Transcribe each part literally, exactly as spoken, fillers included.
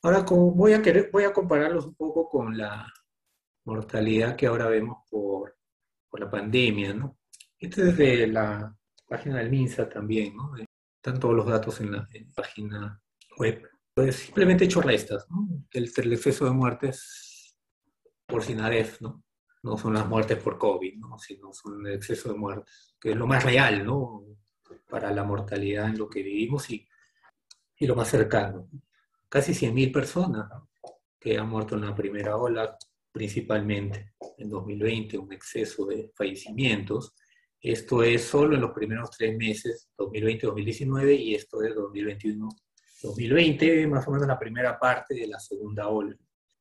Ahora, como voy a querer, voy a compararlos un poco con la mortalidad que ahora vemos por, por la pandemia, ¿no? Este es de la página del MINSA también, ¿no? Están todos los datos en la, en la página web. Pues simplemente he hecho restas, ¿no? El, el exceso de muertes por SINAREF, ¿no? No son las muertes por COVID, ¿no? Sino son el exceso de muertes, que es lo más real, ¿no? Para la mortalidad en lo que vivimos y, y lo más cercano. Casi cien mil personas, ¿no? Que han muerto en la primera ola, principalmente en dos mil veinte, un exceso de fallecimientos. Esto es solo en los primeros tres meses, dos mil veinte, dos mil diecinueve, y esto es dos mil veintiuno, dos mil veinte, más o menos la primera parte de la segunda ola.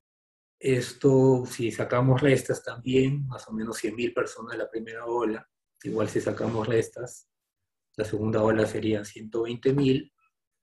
Esto, si sacamos restas también, más o menos cien mil personas de la primera ola, igual si sacamos restas, la segunda ola serían ciento veinte mil,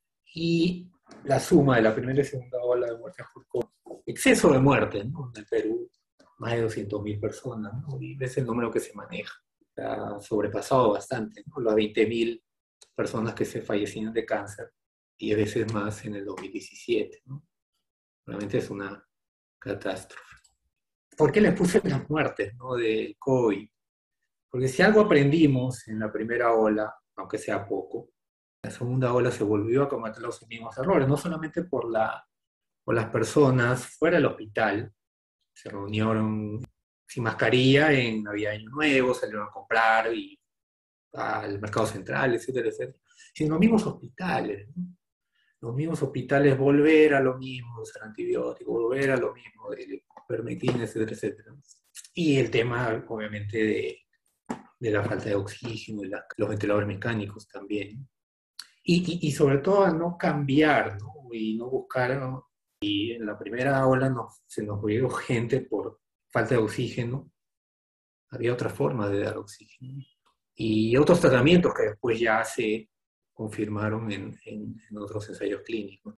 y la suma de la primera y segunda ola de muertes por COVID, exceso de muertes, ¿no? En el Perú, más de doscientas mil personas, ¿no? Y es el número que se maneja. Ha sobrepasado bastante, ¿no? Las veinte mil personas que se fallecían de cáncer, diez veces más en el dos mil diecisiete, ¿no? Realmente es una catástrofe. ¿Por qué les puse las muertes, ¿no? Del COVID? Porque si algo aprendimos en la primera ola, aunque sea poco, la segunda ola se volvió a cometer los mismos errores, no solamente por, la, por las personas fuera del hospital, se reunieron sin mascarilla en Navidad y Año Nuevo, salieron a comprar y al mercado central, etcétera, etcétera, sino los mismos hospitales, ¿no? Los mismos hospitales volver a lo mismo, usar antibióticos, volver a lo mismo, de permitir, etcétera, etcétera. Y el tema, obviamente, de, de la falta de oxígeno, y la, los ventiladores mecánicos también. Y, y, y, sobre todo a no cambiar, ¿no? Y no buscar, ¿no? Y en la primera ola nos, se nos murió gente por falta de oxígeno. Había otra forma de dar oxígeno. Y otros tratamientos que después ya se confirmaron en, en, en otros ensayos clínicos.